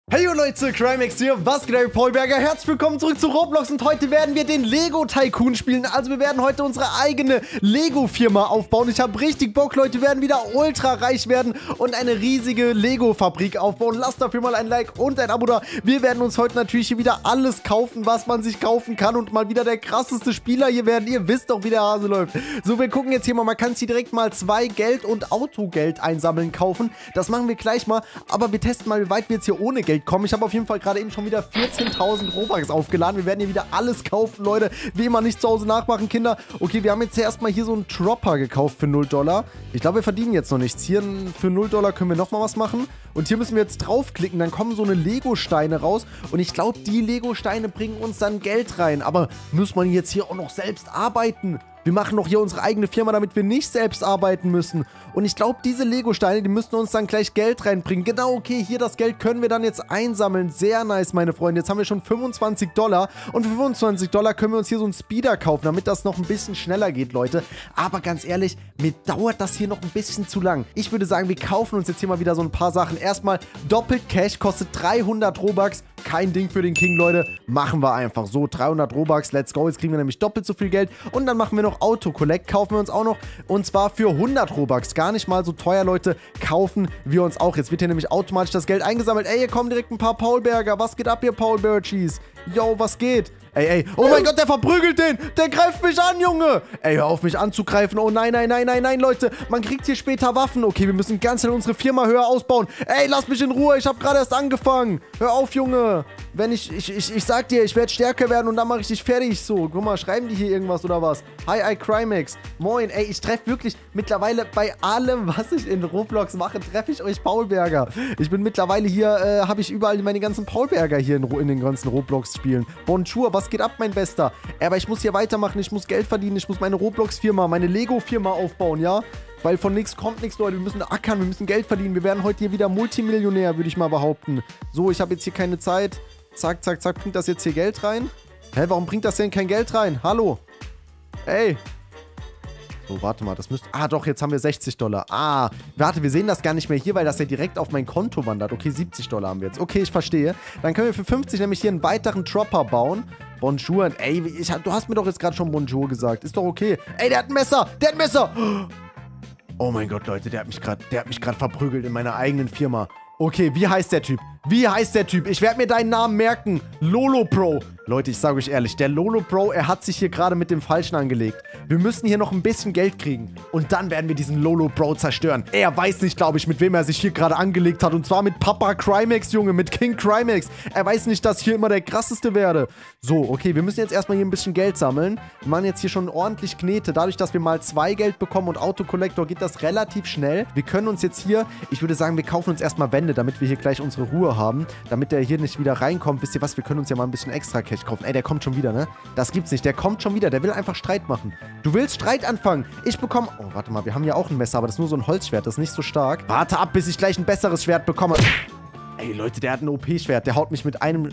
Hey Leute, Crimex hier, was geht ab, Paulberger? Herzlich willkommen zurück zu Roblox und heute werden wir den Lego Tycoon spielen. Also wir werden heute unsere eigene Lego-Firma aufbauen. Ich habe richtig Bock, Leute, wir werden wieder ultra reich werden und eine riesige Lego-Fabrik aufbauen. Lasst dafür mal ein Like und ein Abo da. Wir werden uns heute natürlich hier wieder alles kaufen, was man sich kaufen kann und mal wieder der krasseste Spieler hier werden. Ihr wisst doch, wie der Hase läuft. So, wir gucken jetzt hier mal, man kann sich direkt mal 2 Geld und Autogeld einsammeln kaufen. Das machen wir gleich mal, aber wir testen mal, wie weit wir jetzt hier ohne Geld kommen. Ich habe auf jeden Fall gerade eben schon wieder 14.000 Robux aufgeladen. Wir werden hier wieder alles kaufen, Leute. Wie immer nicht zu Hause nachmachen, Kinder. Okay, wir haben jetzt erstmal hier so einen Dropper gekauft für $0. Ich glaube, wir verdienen jetzt noch nichts. Hier für $0 können wir nochmal was machen. Und hier müssen wir jetzt draufklicken. Dann kommen so eine Lego-Steine raus. Und ich glaube, die Lego-Steine bringen uns dann Geld rein. Aber muss man jetzt hier auch noch selbst arbeiten? Wir machen doch hier unsere eigene Firma, damit wir nicht selbst arbeiten müssen. Und ich glaube, diese Lego-Steine, die müssten uns dann gleich Geld reinbringen. Genau, okay, hier das Geld können wir dann jetzt einsammeln. Sehr nice, meine Freunde. Jetzt haben wir schon $25. Und für $25 können wir uns hier so einen Speeder kaufen, damit das noch ein bisschen schneller geht, Leute. Aber ganz ehrlich, mir dauert das hier noch ein bisschen zu lang. Ich würde sagen, wir kaufen uns jetzt hier mal wieder so ein paar Sachen. Erstmal doppelt Cash, kostet 300 Robux. Kein Ding für den King, Leute. Machen wir einfach so. 300 Robux, let's go. Jetzt kriegen wir nämlich doppelt so viel Geld. Und dann machen wir noch Auto-Collect. Kaufen wir uns auch noch. Und zwar für 100 Robux. Gar nicht mal so teuer, Leute. Kaufen wir uns auch. Jetzt wird hier nämlich automatisch das Geld eingesammelt. Ey, hier kommen direkt ein paar Paulberger. Was geht ab hier, Paul Birchies? Yo, was geht? Ey, oh mein Gott, der verprügelt den. Der greift mich an, Junge. Ey, hör auf mich anzugreifen. Oh nein, nein, nein, nein, nein, Leute. Man kriegt hier später Waffen. Okay, wir müssen ganz schnell unsere Firma höher ausbauen. Ey, lass mich in Ruhe. Ich habe gerade erst angefangen. Hör auf, Junge. Wenn ich sag dir, ich werde stärker werden und dann mache ich dich fertig. So, guck mal, schreiben die hier irgendwas oder was? Hi, Crimex. Moin. Ey, ich treffe wirklich mittlerweile bei allem, was ich in Roblox mache, treffe ich euch Paulberger. Ich bin mittlerweile hier, habe ich überall meine ganzen Paulberger hier in den ganzen Roblox-Spielen. Bonjour, was geht ab, mein Bester? Aber ich muss hier weitermachen, ich muss Geld verdienen, ich muss meine Roblox-Firma, meine Lego-Firma aufbauen, ja? Weil von nichts kommt nichts, Leute. Wir müssen ackern, wir müssen Geld verdienen. Wir werden heute hier wieder Multimillionär, würde ich mal behaupten. So, ich habe jetzt hier keine Zeit. Zack, zack, zack. Bringt das jetzt hier Geld rein? Hä, warum bringt das denn kein Geld rein? Hallo? Ey. So, warte mal, das müsste... Ah, doch, jetzt haben wir $60. Ah, warte, wir sehen das gar nicht mehr hier, weil das ja direkt auf mein Konto wandert. Okay, $70 haben wir jetzt. Okay, ich verstehe. Dann können wir für 50 nämlich hier einen weiteren Dropper bauen. Bonjour. Ey, du hast mir doch jetzt gerade schon Bonjour gesagt. Ist doch okay. Ey, der hat ein Messer. Der hat ein Messer. Oh mein Gott, Leute, der hat mich gerade verprügelt in meiner eigenen Firma. Okay, wie heißt der Typ? Wie heißt der Typ? Ich werde mir deinen Namen merken. Lolo Pro. Leute, ich sage euch ehrlich, der Lolo Pro, er hat sich hier gerade mit dem Falschen angelegt. Wir müssen hier noch ein bisschen Geld kriegen. Und dann werden wir diesen Lolo Pro zerstören. Er weiß nicht, glaube ich, mit wem er sich hier gerade angelegt hat. Und zwar mit Papa Crimex, Junge, mit King Crimex. Er weiß nicht, dass ich hier immer der krasseste werde. So, okay, wir müssen jetzt erstmal hier ein bisschen Geld sammeln. Wir machen jetzt hier schon ordentlich Knete. Dadurch, dass wir mal 2 Geld bekommen und Autokollektor, geht das relativ schnell. Wir können uns jetzt hier, ich würde sagen, wir kaufen uns erstmal Wände, damit wir hier gleich unsere Ruhe haben. Damit der hier nicht wieder reinkommt. Wisst ihr was, wir können uns ja mal ein bisschen extra Cash kaufen. Ey, der kommt schon wieder, ne? Das gibt's nicht. Der kommt schon wieder. Der will einfach Streit machen. Du willst Streit anfangen. Ich bekomme... Oh, warte mal. Wir haben ja auch ein Messer, aber das ist nur so ein Holzschwert. Das ist nicht so stark. Warte ab, bis ich gleich ein besseres Schwert bekomme. Ey, Leute, der hat ein OP-Schwert. Der haut mich mit einem...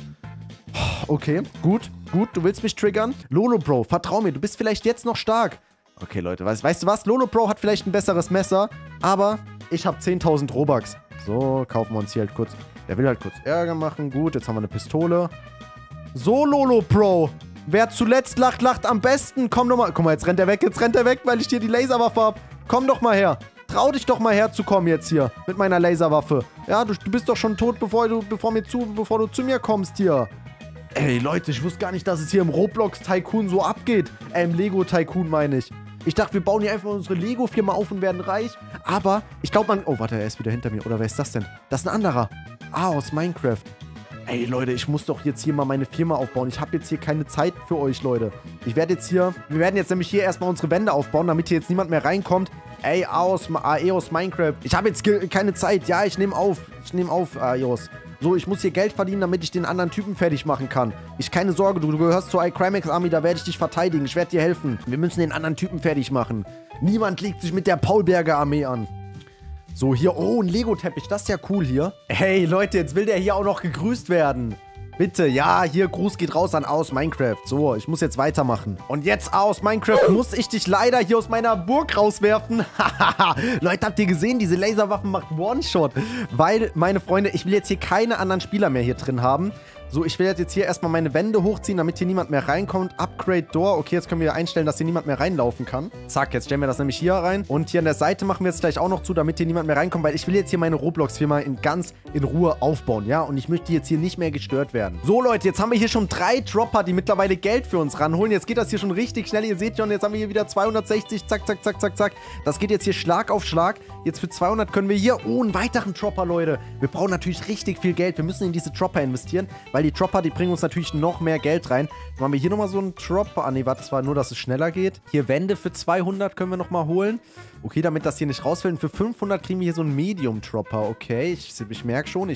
Okay, gut, gut. Du willst mich triggern? Lolo Bro, vertrau mir. Du bist vielleicht jetzt noch stark. Okay, Leute, weißt du was? Lolo Bro hat vielleicht ein besseres Messer, aber ich habe 10.000 Robux. So, kaufen wir uns hier halt kurz... Der will halt kurz Ärger machen. Gut, jetzt haben wir eine Pistole. So, Lolo Pro. Wer zuletzt lacht, lacht am besten. Komm doch mal. Guck mal, jetzt rennt er weg, weil ich hier die Laserwaffe habe. Komm doch mal her. Trau dich doch mal herzukommen jetzt hier mit meiner Laserwaffe. Ja, du bist doch schon tot, bevor du zu mir kommst hier. Ey, Leute, ich wusste gar nicht, dass es hier im Roblox Tycoon so abgeht. Im Lego Tycoon meine ich. Ich dachte, wir bauen hier einfach unsere Lego-Firma auf und werden reich. Aber ich glaube, man... Oh, warte, er ist wieder hinter mir. Oder wer ist das denn? Das ist ein anderer. Ah, aus Minecraft. Ey, Leute, ich muss doch jetzt hier mal meine Firma aufbauen. Ich habe jetzt hier keine Zeit für euch, Leute. Wir werden jetzt nämlich hier erstmal unsere Wände aufbauen, damit hier jetzt niemand mehr reinkommt. Ey, aus Minecraft. Ich habe jetzt keine Zeit. Ja, ich nehme auf. Aeos. So, ich muss hier Geld verdienen, damit ich den anderen Typen fertig machen kann. Keine Sorge, du gehörst zur iCrimex Army, da werde ich dich verteidigen. Ich werde dir helfen. Wir müssen den anderen Typen fertig machen. Niemand legt sich mit der Paulberger Armee an. So, hier, oh, ein Lego-Teppich, das ist ja cool hier. Hey, Leute, jetzt will der hier auch noch gegrüßt werden. Bitte, ja, hier, Gruß geht raus an Aus Minecraft. So, ich muss jetzt weitermachen. Und jetzt aus Minecraft muss ich dich leider hier aus meiner Burg rauswerfen. Hahaha. Leute, habt ihr gesehen, diese Laserwaffen macht One-Shot. Weil, meine Freunde, ich will jetzt hier keine anderen Spieler mehr hier drin haben. So, ich will jetzt hier erstmal meine Wände hochziehen, damit hier niemand mehr reinkommt. Upgrade Door. Okay, jetzt können wir einstellen, dass hier niemand mehr reinlaufen kann. Zack, jetzt stellen wir das nämlich hier rein. Und hier an der Seite machen wir jetzt gleich auch noch zu, damit hier niemand mehr reinkommt, weil ich will jetzt hier meine Roblox-Firma ganz in Ruhe aufbauen, ja? Und ich möchte jetzt hier nicht mehr gestört werden. So, Leute, jetzt haben wir hier schon 3 Dropper, die mittlerweile Geld für uns ranholen. Jetzt geht das hier schon richtig schnell. Ihr seht schon, jetzt haben wir hier wieder 260. Zack, zack, zack, zack, zack. Das geht jetzt hier Schlag auf Schlag. Jetzt für 200 können wir hier... Oh, einen weiteren Dropper, Leute. Wir brauchen natürlich richtig viel Geld. Wir müssen in diese Dropper investieren, weil die Dropper, die bringen uns natürlich noch mehr Geld rein. Dann machen wir hier nochmal so einen Dropper. Ah, nee, warte, das war nur, dass es schneller geht. Hier Wände für 200 können wir nochmal holen. Okay, damit das hier nicht rausfällt. Und für 500 kriegen wir hier so einen Medium-Dropper. Okay, ich merke schon,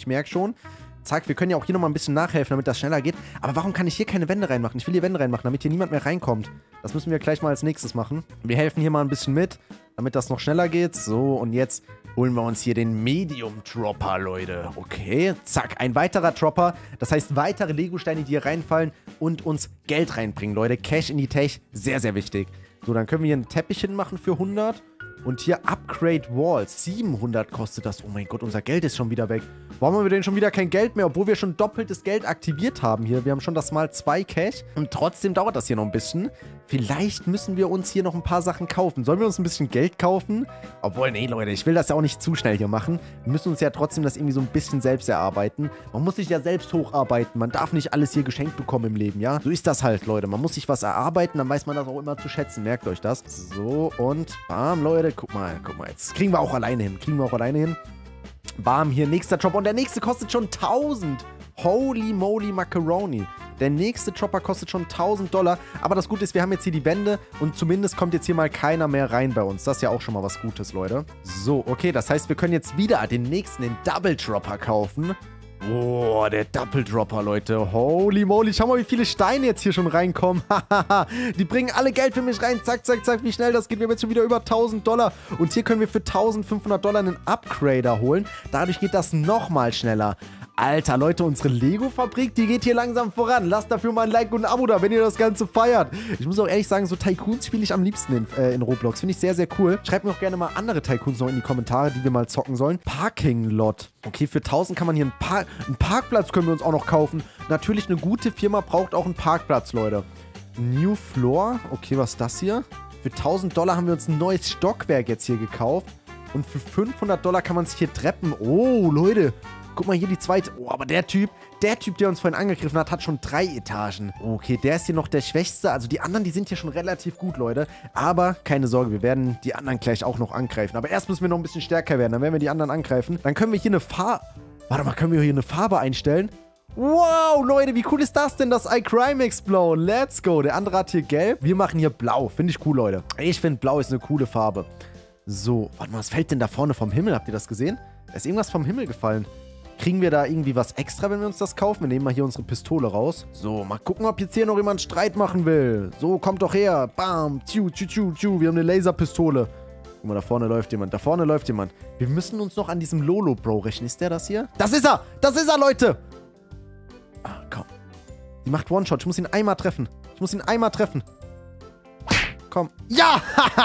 Zack, wir können ja auch hier nochmal ein bisschen nachhelfen, damit das schneller geht. Aber warum kann ich hier keine Wände reinmachen? Ich will hier Wände reinmachen, damit hier niemand mehr reinkommt. Das müssen wir gleich mal als nächstes machen. Wir helfen hier mal ein bisschen mit, damit das noch schneller geht. So, und jetzt holen wir uns hier den Medium-Dropper, Leute. Okay, zack, ein weiterer Dropper. Das heißt, weitere Lego-Steine, die hier reinfallen und uns Geld reinbringen, Leute. Cash in die Tech, sehr, sehr wichtig. So, dann können wir hier einen Teppich hinmachen für 100. Und hier Upgrade Walls. 700 kostet das. Oh mein Gott, unser Geld ist schon wieder weg. Warum haben wir denn schon wieder kein Geld mehr? Obwohl wir schon doppeltes Geld aktiviert haben hier. Wir haben schon das mal 2 Cash. Und trotzdem dauert das hier noch ein bisschen. Vielleicht müssen wir uns hier noch ein paar Sachen kaufen. Sollen wir uns ein bisschen Geld kaufen? Obwohl, nee, Leute, ich will das ja auch nicht zu schnell hier machen. Wir müssen uns ja trotzdem das irgendwie so ein bisschen selbst erarbeiten. Man muss sich ja selbst hocharbeiten. Man darf nicht alles hier geschenkt bekommen im Leben, ja? So ist das halt, Leute. Man muss sich was erarbeiten, dann weiß man das auch immer zu schätzen. Merkt euch das. So, und bam, Leute. Guck mal, jetzt kriegen wir auch alleine hin. Bam, hier nächster Dropper. Und der nächste kostet schon 1000. Holy moly Macaroni. Der nächste Dropper kostet schon $1000. Aber das Gute ist, wir haben jetzt hier die Wände und zumindest kommt jetzt hier mal keiner mehr rein bei uns. Das ist ja auch schon mal was Gutes, Leute. So, okay, das heißt, wir können jetzt wieder den nächsten, den Double Dropper kaufen. Boah, der Double Dropper, Leute. Holy moly. Schau mal, wie viele Steine jetzt hier schon reinkommen. Die bringen alle Geld für mich rein. Zack, zack, zack. Wie schnell das geht. Wir haben jetzt schon wieder über $1000. Und hier können wir für $1500 einen Upgrader holen. Dadurch geht das nochmal schneller. Alter, Leute, unsere Lego-Fabrik, die geht hier langsam voran. Lasst dafür mal ein Like und ein Abo da, wenn ihr das Ganze feiert. Ich muss auch ehrlich sagen, so Tycoons spiele ich am liebsten in Roblox. Finde ich sehr, sehr cool. Schreibt mir auch gerne mal andere Tycoons noch in die Kommentare, die wir mal zocken sollen. Parking-Lot. Okay, für 1000 kann man hier einen Parkplatz können wir uns auch noch kaufen. Natürlich, eine gute Firma braucht auch einen Parkplatz, Leute. New Floor. Okay, was ist das hier? Für $1000 haben wir uns ein neues Stockwerk jetzt hier gekauft. Und für $500 kann man sich hier treppen. Oh, Leute. Guck mal hier die zweite. Oh, aber der Typ, der uns vorhin angegriffen hat, hat schon 3 Etagen. Okay, der ist hier noch der Schwächste. Also die anderen, die sind hier schon relativ gut, Leute. Aber keine Sorge, wir werden die anderen gleich auch noch angreifen. Aber erst müssen wir noch ein bisschen stärker werden. Dann werden wir die anderen angreifen. Dann können wir hier eine Farbe... Warte mal, können wir hier eine Farbe einstellen? Wow, Leute, wie cool ist das denn? Das iCrimex Blau. Let's go. Der andere hat hier gelb. Wir machen hier blau. Finde ich cool, Leute. Ich finde, blau ist eine coole Farbe. So, warte mal, was fällt denn da vorne vom Himmel? Habt ihr das gesehen? Da ist irgendwas vom Himmel gefallen. Kriegen wir da irgendwie was extra, wenn wir uns das kaufen? Wir nehmen mal hier unsere Pistole raus. So, mal gucken, ob jetzt hier noch jemand Streit machen will. So, kommt doch her. Bam. Tschu, tschu, tschu, tschu. Wir haben eine Laserpistole. Guck mal, da vorne läuft jemand. Da vorne läuft jemand. Wir müssen uns noch an diesem Lolo-Bro rächen. Ist der das hier? Das ist er! Das ist er, Leute! Ah, komm. Die macht One-Shot. Ich muss ihn einmal treffen. Komm. Ja!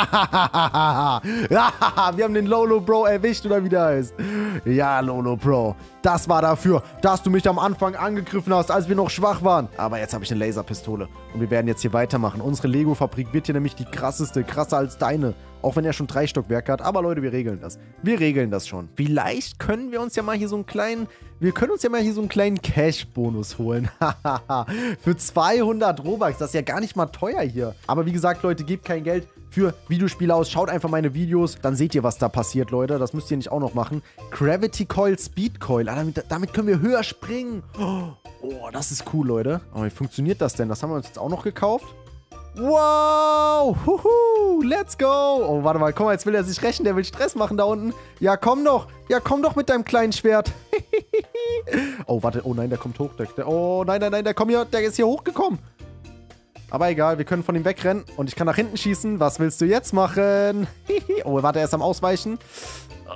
Wir haben den Lolo Bro erwischt, oder wie der heißt. Ja, Lolo Bro. Das war dafür, dass du mich am Anfang angegriffen hast, als wir noch schwach waren. Aber jetzt habe ich eine Laserpistole. Und wir werden jetzt hier weitermachen. Unsere Lego-Fabrik wird hier nämlich die krasseste. Krasser als deine. Auch wenn er schon 3 Stockwerke hat. Aber Leute, wir regeln das. Wir regeln das schon. Vielleicht können wir uns ja mal hier so einen kleinen... Cash-Bonus holen. Für 200 Robux. Das ist ja gar nicht mal teuer hier. Aber wie gesagt, Leute, gebt kein Geld für Videospiele aus. Schaut einfach meine Videos. Dann seht ihr, was da passiert, Leute. Das müsst ihr nicht auch noch machen. Gravity Coil, Speed Coil. Ah, damit können wir höher springen. Oh, das ist cool, Leute. Aber wie funktioniert das denn? Das haben wir uns jetzt auch noch gekauft. Wow! Huhu! Let's go! Oh, warte mal. Guck mal, jetzt will er sich rächen. Der will Stress machen da unten. Ja, komm doch. Ja, komm doch mit deinem kleinen Schwert. Oh, warte. Oh nein, der kommt hoch. Oh nein, der ist hier hochgekommen. Aber egal, wir können von ihm wegrennen. Und ich kann nach hinten schießen. Was willst du jetzt machen? Oh, warte, er ist am Ausweichen.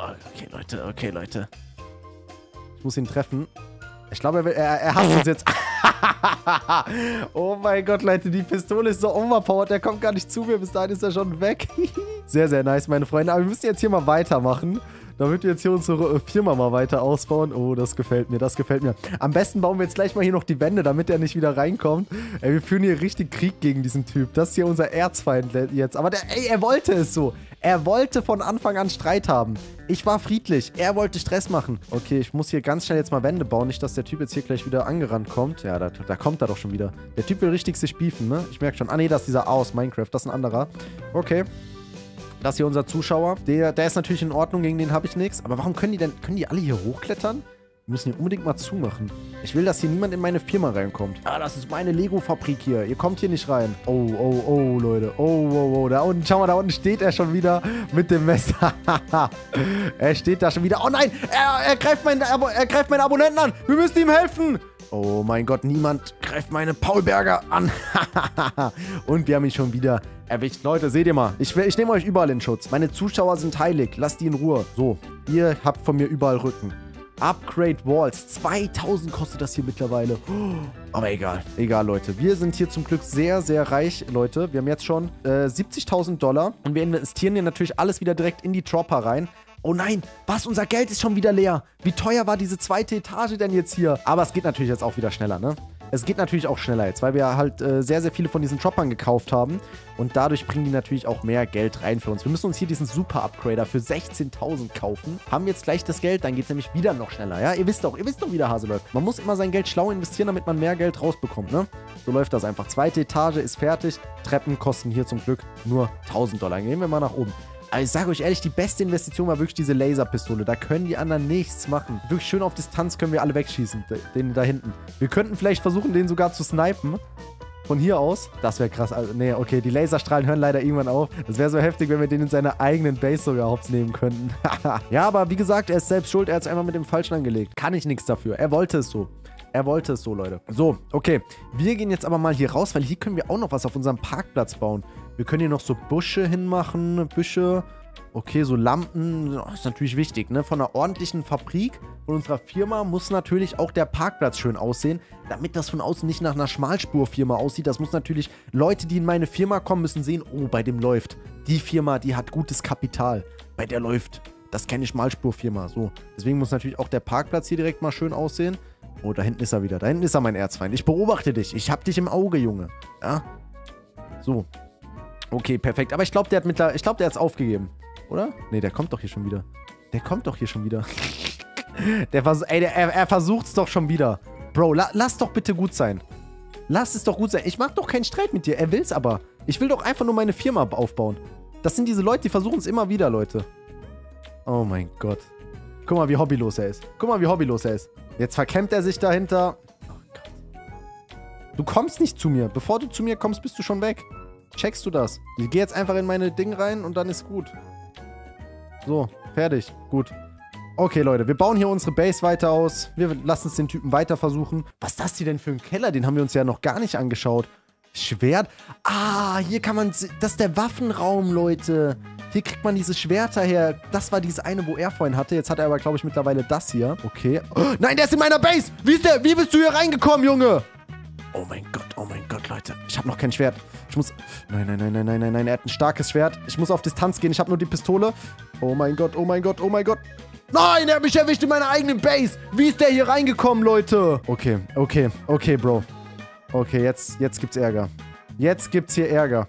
Okay, Leute. Ich muss ihn treffen. Ich glaube, er hasst uns jetzt. Oh mein Gott, Leute, die Pistole ist so overpowered. Der kommt gar nicht zu mir. Bis dahin ist er schon weg. Sehr, sehr nice, meine Freunde. Aber wir müssen jetzt hier mal weitermachen. Damit wir jetzt hier unsere Firma mal weiter ausbauen. Oh, das gefällt mir, das gefällt mir. Am besten bauen wir jetzt gleich mal hier noch die Wände, damit er nicht wieder reinkommt. Ey, wir führen hier richtig Krieg gegen diesen Typ. Das ist hier unser Erzfeind jetzt. Aber er wollte es so. Er wollte von Anfang an Streit haben. Ich war friedlich. Er wollte Stress machen. Okay, ich muss hier ganz schnell jetzt mal Wände bauen. Nicht, dass der Typ jetzt hier gleich wieder angerannt kommt. Ja, da kommt er doch schon wieder. Der Typ will richtig sich beefen, ne? Ich merke schon. Ah, nee, das ist dieser A aus Minecraft. Das ist ein anderer. Okay. Das hier unser Zuschauer. Der ist natürlich in Ordnung, gegen den habe ich nichts. Aber warum können die alle hier hochklettern? Wir müssen hier unbedingt mal zumachen. Ich will, dass hier niemand in meine Firma reinkommt. Ah, das ist meine Lego-Fabrik hier. Ihr kommt hier nicht rein. Oh, oh, oh, Leute. Oh, oh, oh. Da unten, schau mal, da unten steht er schon wieder mit dem Messer. Er steht da schon wieder. Oh nein, er greift meinen Abonnenten an. Wir müssen ihm helfen. Oh mein Gott, niemand greift meine Paulberger an. Und wir haben ihn schon wieder erwischt. Leute, seht ihr mal. Ich nehme euch überall in Schutz. Meine Zuschauer sind heilig. Lasst die in Ruhe. So, ihr habt von mir überall Rücken. Upgrade Walls. 2000 kostet das hier mittlerweile. Aber egal. Egal, Leute. Wir sind hier zum Glück sehr, sehr reich, Leute. Wir haben jetzt schon 70.000 $. Und wir investieren hier natürlich alles wieder direkt in die Dropper rein. Oh nein, was? Unser Geld ist schon wieder leer. Wie teuer war diese zweite Etage denn jetzt hier? Aber es geht natürlich jetzt auch wieder schneller, ne? Es geht natürlich auch schneller jetzt, weil wir halt sehr, sehr viele von diesen Droppern gekauft haben. Und dadurch bringen die natürlich auch mehr Geld rein für uns. Wir müssen uns hier diesen Super-Upgrader für 16.000 kaufen. Haben jetzt gleich das Geld, dann geht es nämlich wieder noch schneller, ja? Ihr wisst doch, wie der Hase läuft. Man muss immer sein Geld schlau investieren, damit man mehr Geld rausbekommt, ne? So läuft das einfach. Zweite Etage ist fertig. Treppen kosten hier zum Glück nur 1.000 $. Gehen wir mal nach oben. Aber ich sage euch ehrlich, die beste Investition war wirklich diese Laserpistole. Da können die anderen nichts machen. Wirklich schön auf Distanz können wir alle wegschießen. Den da hinten. Wir könnten vielleicht versuchen, den sogar zu snipen. Von hier aus. Das wäre krass. Also, nee, okay, die Laserstrahlen hören leider irgendwann auf. Das wäre so heftig, wenn wir den in seiner eigenen Base sogar hops nehmen könnten. Ja, aber wie gesagt, er ist selbst schuld. Er hat es einfach mit dem Falschen angelegt. Kann ich nichts dafür. Er wollte es so. Er wollte es so, Leute. So, okay. Wir gehen jetzt aber mal hier raus, weil hier können wir auch noch was auf unserem Parkplatz bauen. Wir können hier noch so Busche hinmachen. Büsche. Okay, so Lampen. Das ist natürlich wichtig, ne? Von einer ordentlichen Fabrik, von unserer Firma, muss natürlich auch der Parkplatz schön aussehen, damit das von außen nicht nach einer Schmalspurfirma aussieht. Das muss natürlich, Leute, die in meine Firma kommen, müssen sehen, oh, bei dem läuft. Die Firma, die hat gutes Kapital. Bei der läuft. Das ist keine Schmalspurfirma. So. Deswegen muss natürlich auch der Parkplatz hier direkt mal schön aussehen. Oh, da hinten ist er wieder. Da hinten ist er, mein Erzfeind. Ich beobachte dich. Ich hab dich im Auge, Junge. Ja? So. Okay, perfekt. Aber ich glaube, der hat's aufgegeben. Oder? Nee, der kommt doch hier schon wieder. Der kommt doch hier schon wieder. Er versucht's doch schon wieder. Bro, lass doch bitte gut sein. Lass es doch gut sein. Ich mag doch keinen Streit mit dir. Er will's aber. Ich will doch einfach nur meine Firma aufbauen. Das sind diese Leute, die versuchen es immer wieder, Leute. Oh mein Gott. Guck mal, wie hobbylos er ist. Guck mal, wie hobbylos er ist. Jetzt verklemmt er sich dahinter. Oh Gott. Du kommst nicht zu mir. Bevor du zu mir kommst, bist du schon weg. Checkst du das? Ich gehe jetzt einfach in meine Ding rein und dann ist gut. So, fertig. Gut. Okay, Leute, wir bauen hier unsere Base weiter aus. Wir lassen es den Typen weiter versuchen. Was ist das hier denn für ein Keller? Den haben wir uns ja noch gar nicht angeschaut. Schwert. Ah, hier kann man... Das ist der Waffenraum, Leute. Hier kriegt man diese Schwerter her. Das war dieses eine, wo er vorhin hatte. Jetzt hat er aber, glaube ich, mittlerweile das hier. Okay. Oh, nein, der ist in meiner Base. Wie bist du hier reingekommen, Junge? Oh mein Gott, Leute. Ich habe noch kein Schwert. Ich muss... Nein. Er hat ein starkes Schwert. Ich muss auf Distanz gehen. Ich habe nur die Pistole. Oh mein Gott. Nein, er hat mich erwischt in meiner eigenen Base. Wie ist der hier reingekommen, Leute? Okay, Bro. Okay, jetzt gibt's Ärger. Jetzt gibt's hier Ärger.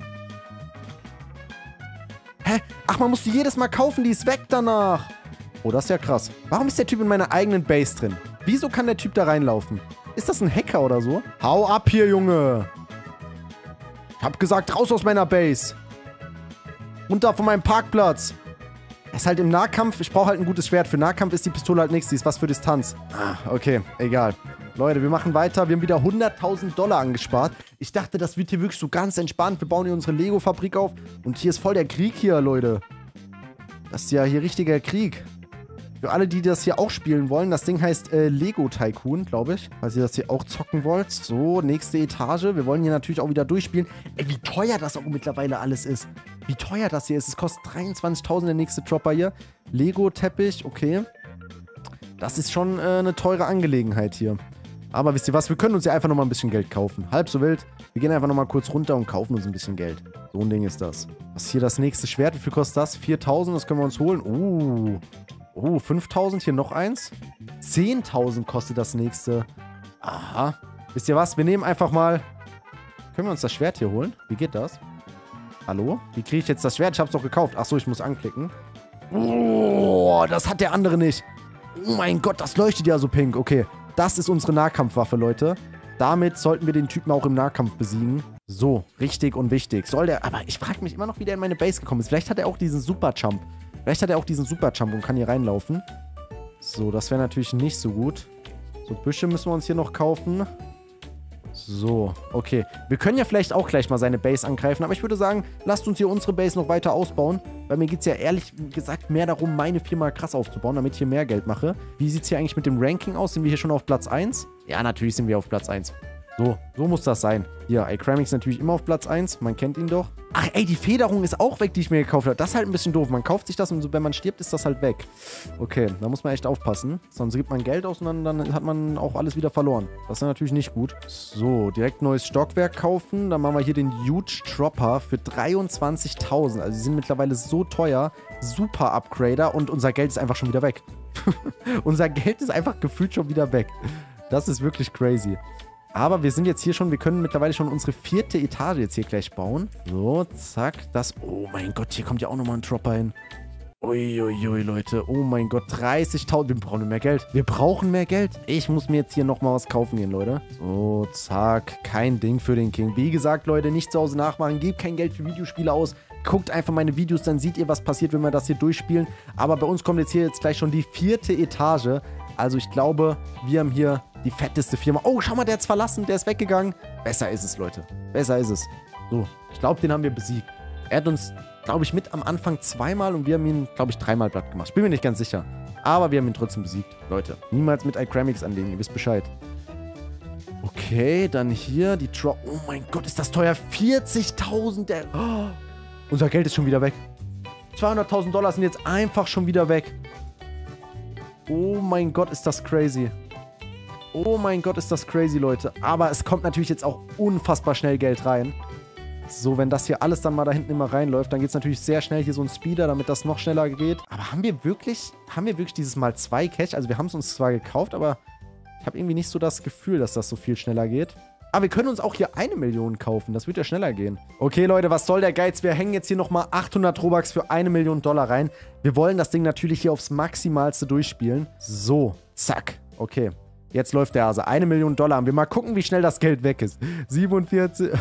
Hä? Ach, man muss die jedes Mal kaufen. Die ist weg danach. Oh, das ist ja krass. Warum ist der Typ in meiner eigenen Base drin? Wieso kann der Typ da reinlaufen? Ist das ein Hacker oder so? Hau ab hier, Junge. Ich hab gesagt, raus aus meiner Base. Runter von meinem Parkplatz. Er ist halt im Nahkampf. Ich brauche halt ein gutes Schwert. Für Nahkampf ist die Pistole halt nichts. Die ist was für Distanz. Ah, okay. Egal. Leute, wir machen weiter. Wir haben wieder 100.000 $ angespart. Ich dachte, das wird hier wirklich so ganz entspannt. Wir bauen hier unsere Lego-Fabrik auf. Und hier ist voll der Krieg hier, Leute. Das ist ja hier richtiger Krieg. Für alle, die das hier auch spielen wollen, das Ding heißt Lego Tycoon, glaube ich. Falls ihr das hier auch zocken wollt. So, nächste Etage. Wir wollen hier natürlich auch wieder durchspielen. Ey, wie teuer das auch mittlerweile alles ist. Wie teuer das hier ist. Es kostet 23.000 der nächste Dropper hier. Lego Teppich, okay. Das ist schon eine teure Angelegenheit hier. Aber wisst ihr was? Wir können uns ja einfach nochmal ein bisschen Geld kaufen. Halb so wild. Wir gehen einfach nochmal kurz runter und kaufen uns ein bisschen Geld. So ein Ding ist das. Was ist hier das nächste Schwert? Wie viel kostet das? 4.000, das können wir uns holen. Oh, 5.000, hier noch eins. 10.000 kostet das nächste. Aha. Wisst ihr was? Wir nehmen einfach mal... Können wir uns das Schwert hier holen? Wie geht das? Hallo? Wie kriege ich jetzt das Schwert? Ich hab's doch gekauft. Achso, ich muss anklicken. Oh, das hat der andere nicht. Oh mein Gott, das leuchtet ja so pink. Okay, das ist unsere Nahkampfwaffe, Leute. Damit sollten wir den Typen auch im Nahkampf besiegen. So, richtig und wichtig. Soll der... Aber ich frage mich immer noch, wie der in meine Base gekommen ist. Vielleicht hat er auch diesen Super-Jump. Und kann hier reinlaufen. So, das wäre natürlich nicht so gut. So, Büsche müssen wir uns hier noch kaufen. So, okay. Wir können ja vielleicht auch gleich mal seine Base angreifen, aber ich würde sagen, lasst uns hier unsere Base noch weiter ausbauen, weil mir geht es ja ehrlich gesagt mehr darum, meine Firma krass aufzubauen, damit ich hier mehr Geld mache. Wie sieht es hier eigentlich mit dem Ranking aus? Sind wir hier schon auf Platz 1? Ja, natürlich sind wir auf Platz 1. So muss das sein. Hier, iCramix natürlich immer auf Platz 1. Man kennt ihn doch. Ach, ey, die Federung ist auch weg, die ich mir gekauft habe. Das ist halt ein bisschen doof. Man kauft sich das und wenn man stirbt, ist das halt weg. Okay, da muss man echt aufpassen. Sonst gibt man Geld aus und dann hat man auch alles wieder verloren. Das ist natürlich nicht gut. So, direkt neues Stockwerk kaufen. Dann machen wir hier den Huge Dropper für 23.000. Also, die sind mittlerweile so teuer. Super Upgrader und unser Geld ist einfach schon wieder weg. Unser Geld ist einfach gefühlt schon wieder weg. Das ist wirklich crazy. Aber wir sind jetzt hier schon, wir können mittlerweile schon unsere 4. Etage jetzt hier gleich bauen. So, zack, das... Oh mein Gott, hier kommt ja auch nochmal ein Dropper hin. Uiuiui, Leute. Oh mein Gott, 30.000. Wir brauchen mehr Geld. Wir brauchen mehr Geld. Ich muss mir jetzt hier nochmal was kaufen gehen, Leute. So, zack. Kein Ding für den King. Wie gesagt, Leute, nicht zu Hause nachmachen. Gebt kein Geld für Videospiele aus. Guckt einfach meine Videos, dann seht ihr, was passiert, wenn wir das hier durchspielen. Aber bei uns kommt jetzt hier gleich schon die 4. Etage. Also ich glaube, wir haben hier die fetteste Firma. Oh, schau mal, der hat's verlassen. Der ist weggegangen. Besser ist es, Leute. Besser ist es. So, ich glaube, den haben wir besiegt. Er hat uns, glaube ich, mit am Anfang 2-mal und wir haben ihn, glaube ich, 3-mal platt gemacht. Ich bin mir nicht ganz sicher. Aber wir haben ihn trotzdem besiegt. Leute, niemals mit iCramix anlegen. Ihr wisst Bescheid. Okay, dann hier die Drop. Oh mein Gott, ist das teuer. 40.000. Oh, unser Geld ist schon wieder weg. 200.000 Dollar sind jetzt einfach schon wieder weg. Oh mein Gott, ist das crazy. Oh mein Gott, ist das crazy, Leute. Aber es kommt natürlich jetzt auch unfassbar schnell Geld rein. So, wenn das hier alles dann mal da hinten immer reinläuft, dann geht es natürlich sehr schnell hier so ein Speeder, damit das noch schneller geht. Aber haben wir wirklich dieses Mal 2 Cash? Also wir haben es uns zwar gekauft, aber ich habe irgendwie nicht so das Gefühl, dass das so viel schneller geht. Aber wir können uns auch hier 1 Million kaufen. Das wird ja schneller gehen. Okay, Leute, was soll der Geiz? Wir hängen jetzt hier nochmal 800 Robux für 1 Million Dollar rein. Wir wollen das Ding natürlich hier aufs Maximalste durchspielen. So, zack. Okay, jetzt läuft der Hase. 1 Million Dollar. Wir mal gucken, wie schnell das Geld weg ist. 47...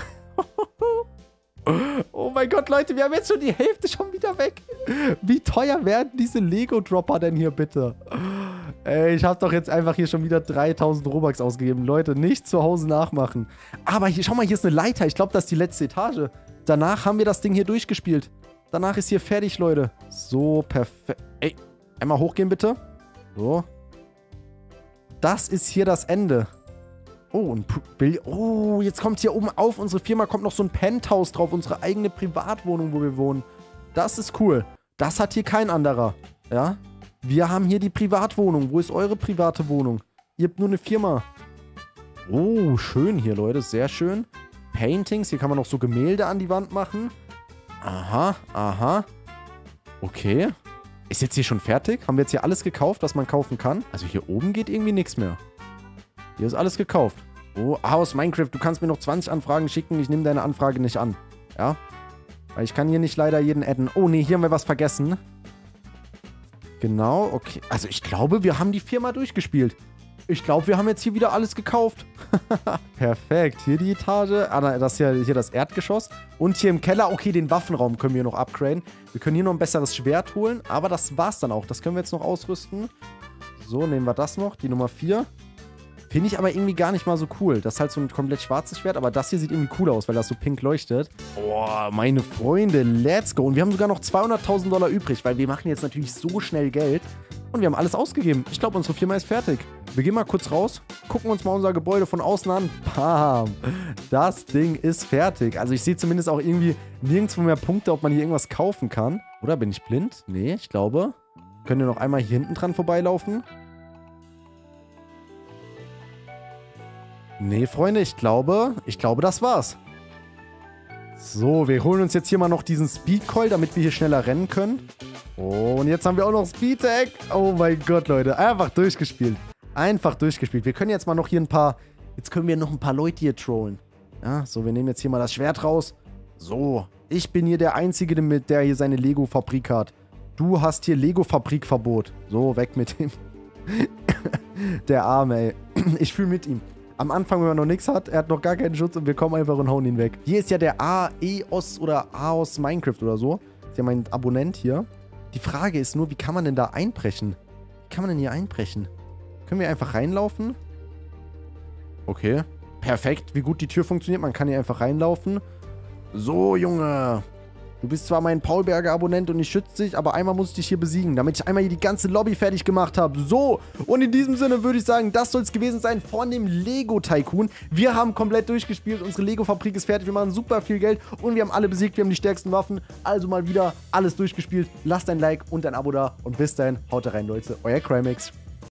Oh mein Gott, Leute, wir haben jetzt schon die Hälfte schon wieder weg. Wie teuer werden diese Lego-Dropper denn hier bitte? Ey, ich habe doch jetzt einfach hier schon wieder 3.000 Robux ausgegeben. Leute, nicht zu Hause nachmachen. Aber hier, schau mal, hier ist eine Leiter. Ich glaube, das ist die letzte Etage. Danach haben wir das Ding hier durchgespielt. Danach ist hier fertig, Leute. So, perfekt. Ey, einmal hochgehen, bitte. So. Das ist hier das Ende. Oh, oh, jetzt kommt hier oben auf unsere Firma, kommt noch so ein Penthouse drauf, unsere eigene Privatwohnung, wo wir wohnen. Das ist cool. Das hat hier kein anderer. Ja? Wir haben hier die Privatwohnung. Wo ist eure private Wohnung? Ihr habt nur eine Firma. Oh, schön hier, Leute. Sehr schön. Paintings. Hier kann man noch so Gemälde an die Wand machen. Aha, aha. Okay. Ist jetzt hier schon fertig? Haben wir jetzt hier alles gekauft, was man kaufen kann? Also hier oben geht irgendwie nichts mehr. Hier ist alles gekauft. Oh, aus Minecraft, du kannst mir noch 20 Anfragen schicken. Ich nehme deine Anfrage nicht an. Ja? Weil ich kann hier nicht leider jeden adden. Oh, nee, hier haben wir was vergessen. Genau, okay. Also ich glaube, wir haben die Firma durchgespielt. Ich glaube, wir haben jetzt hier wieder alles gekauft. Perfekt. Hier die Etage. Ah, das ist hier das Erdgeschoss. Und hier im Keller, okay, den Waffenraum können wir noch upgraden. Wir können hier noch ein besseres Schwert holen. Aber das war's dann auch. Das können wir jetzt noch ausrüsten. So, nehmen wir das noch. Die Nummer 4. Finde ich aber irgendwie gar nicht mal so cool. Das ist halt so ein komplett schwarzes Schwert, aber das hier sieht irgendwie cool aus, weil das so pink leuchtet. Boah, meine Freunde, let's go. Und wir haben sogar noch 200.000 Dollar übrig, weil wir machen jetzt natürlich so schnell Geld. Und wir haben alles ausgegeben. Ich glaube, unsere Firma ist fertig. Wir gehen mal kurz raus, gucken uns mal unser Gebäude von außen an. Bam. Das Ding ist fertig. Also ich sehe zumindest auch irgendwie nirgendwo mehr Punkte, ob man hier irgendwas kaufen kann. Oder bin ich blind? Nee, ich glaube. Können wir noch einmal hier hinten dran vorbeilaufen? Nee, Freunde, ich glaube, das war's. So, wir holen uns jetzt hier mal noch diesen Speed-Coil, damit wir hier schneller rennen können. Oh, und jetzt haben wir auch noch Speed-Tag. Oh mein Gott, Leute. Einfach durchgespielt. Einfach durchgespielt. Wir können jetzt mal noch hier jetzt können wir noch ein paar Leute hier trollen. Ja, so, wir nehmen jetzt hier mal das Schwert raus. So, ich bin hier der Einzige, der hier seine Lego-Fabrik hat. Du hast hier Lego-Fabrikverbot. So, weg mit ihm. Der Arme, ey. Ich fühle mit ihm. Am Anfang, wenn man noch nichts hat, er hat noch gar keinen Schutz und wir kommen einfach und hauen ihn weg. Hier ist ja der AEOS oder AOS Minecraft oder so. Das ist ja mein Abonnent hier. Die Frage ist nur, wie kann man denn da einbrechen? Wie kann man denn hier einbrechen? Können wir einfach reinlaufen? Okay. Perfekt, wie gut die Tür funktioniert. Man kann hier einfach reinlaufen. So, Junge. Du bist zwar mein Paulberger-Abonnent und ich schütze dich, aber einmal muss ich dich hier besiegen, damit ich einmal hier die ganze Lobby fertig gemacht habe. So, und in diesem Sinne würde ich sagen, das soll es gewesen sein von dem Lego Tycoon. Wir haben komplett durchgespielt, unsere Lego-Fabrik ist fertig, wir machen super viel Geld und wir haben alle besiegt, wir haben die stärksten Waffen. Also mal wieder alles durchgespielt. Lasst ein Like und ein Abo da und bis dahin, haut rein, Leute. Euer Crimex.